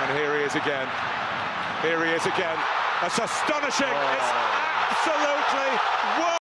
And here he is again. Here he is again. That's astonishing. It's absolutely